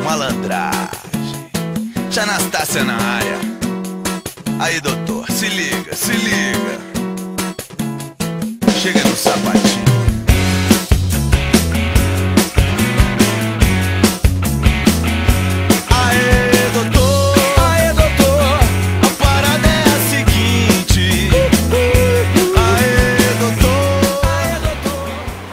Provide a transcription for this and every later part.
malandragem. Tia Anastácia na área. Aí, doutor, se liga, se liga. Chega no sapatinho. Aê, doutor, a parada é a seguinte. Aê, doutor.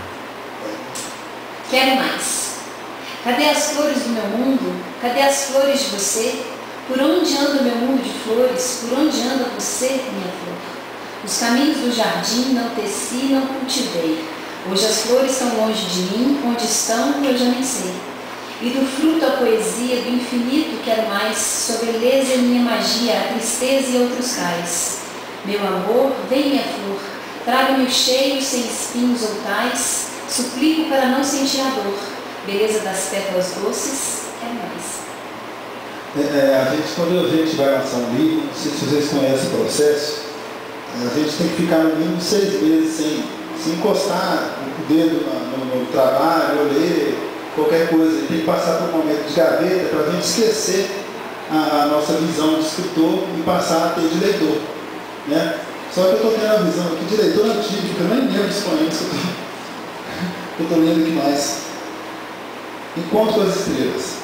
Quero mais. Cadê as flores do meu mundo? Cadê as flores de você? Por onde anda o meu mundo de flores? Por onde anda você, minha flor? Os caminhos do jardim não teci, não cultivei. Hoje as flores estão longe de mim, onde estão eu já nem sei. E do fruto a poesia, do infinito quero mais, sua beleza e minha magia, a tristeza e outros cais. Meu amor, vem minha flor, traga-me o cheio sem espinhos ou tais, suplico para não sentir a dor, beleza das pétalas doces, quero mais. Quando a gente vai lançar um livro, não sei se vocês conhecem o processo, a gente tem que ficar no mínimo 6 meses sem encostar o dedo no trabalho, ou ler qualquer coisa. Tem que passar por um momento de gaveta para a gente esquecer a nossa visão de escritor e passar a ter de leitor. Né? Só que eu estou tendo a visão aqui de leitor antigo, porque eu nem lembro dos poemas que eu estou lendo aqui mais. Encontro com as estrelas.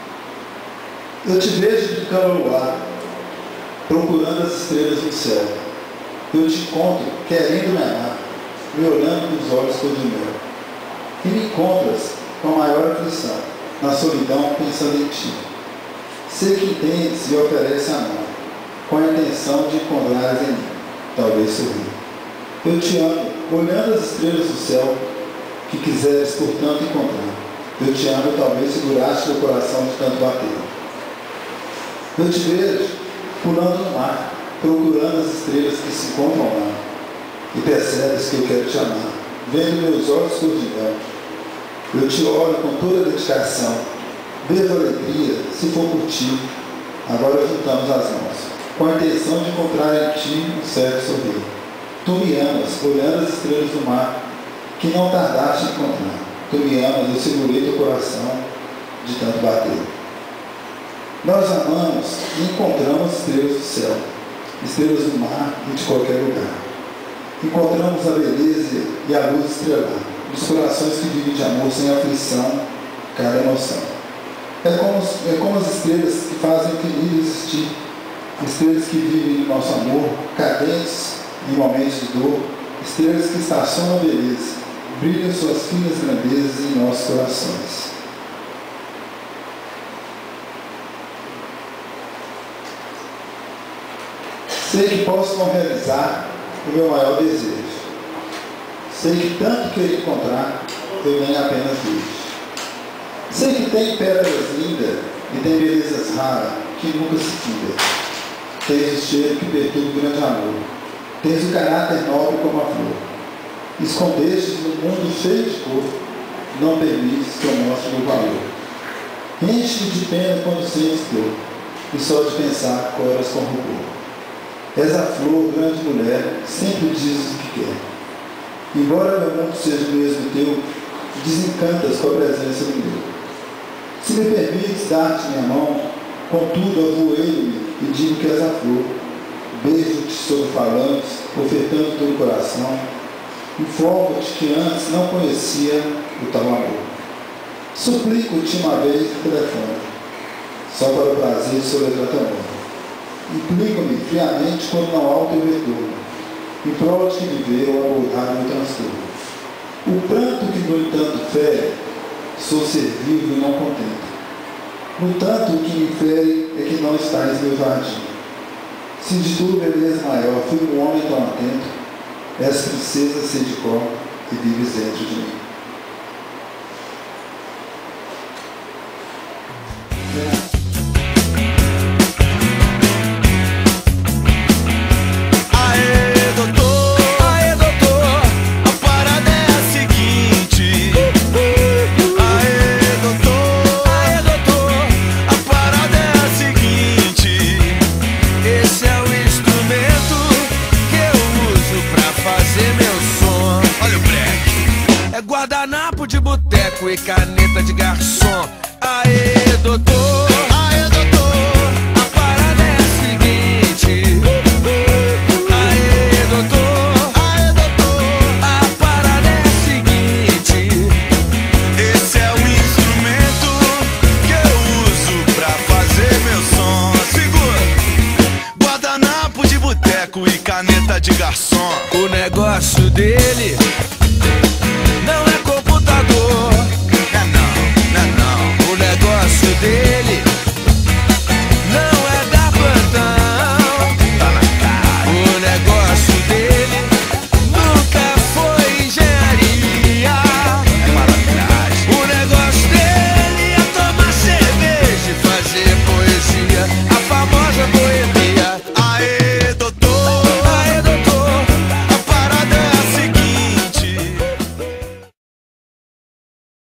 Eu te vejo de cama ao luar, procurando as estrelas no céu. Eu te encontro querendo me amar, me olhando com os olhos cor de mel. E me encontras com a maior aflição, na solidão pensando em ti. Sei que entendes e oferece a mão, com a intenção de encontrares em mim, talvez sorrir. Eu te amo, olhando as estrelas do céu, que quiseres portanto encontrar. Eu te amo, talvez seguraste teu coração de tanto bater. Eu te vejo pulando no mar, procurando as estrelas que se encontram lá. E percebes que eu quero te amar, vendo meus olhos cor de mel. Eu te olho com toda a dedicação, vejo alegria, se for por ti. Agora juntamos as mãos, com a intenção de encontrar em ti um certo sorrir. Tu me amas, olhando as estrelas do mar, que não tardaste em encontrar. Tu me amas, eu segurei teu coração de tanto bater. Nós amamos e encontramos estrelas do céu, estrelas do mar e de qualquer lugar. Encontramos a beleza e a luz estrelar, dos corações que vivem de amor sem aflição, cada emoção. É como as estrelas que fazem o equilíbrio existir, estrelas que vivem no nosso amor, cadentes em momentos de dor, estrelas que estacionam a beleza, brilham suas finas grandezas em nossos corações. Sei que posso não realizar o meu maior desejo. Sei que tanto querer encontrar, eu nem apenas vejo. Sei que tem pétalas lindas e tem belezas raras que nunca se finda. Tens o cheiro que perturba o grande amor. Tens o caráter nobre como a flor. Escondestes no mundo cheio de cor, não permites que eu mostre meu valor. Enche-me de pena quando sentes dor, e só de pensar coras com rubor. És a flor, grande mulher, sempre dizes o que quer. Embora meu mundo seja o mesmo teu, desencantas com a presença do meu. Se me permites dar-te minha mão, contudo avoeiro-me e digo que és a flor. Beijo-te sobre falantes, ofertando todo o coração. Informo-te que antes não conhecia o tal amor. Suplico-te uma vez no telefone, só para o prazer de soletrar teu nome. Implico-me friamente quando não há o teu retorno, em prol de que viver ou abordar meu transtorno. O pranto que, no entanto, fere, sou ser vivo e não contento. No tanto, o que me fere é que não estás em meu jardim. Se de tua beleza maior fui um homem tão atento, és princesa sei de cor e vives dentro de mim. Guardanapo de boteco e caneta de garçom. Aê, doutor, aê, doutor, a parada é a seguinte. Aê, doutor, a parada é a seguinte. Esse é o instrumento que eu uso pra fazer meu som. Segura! Guardanapo de boteco e caneta de garçom. O negócio dele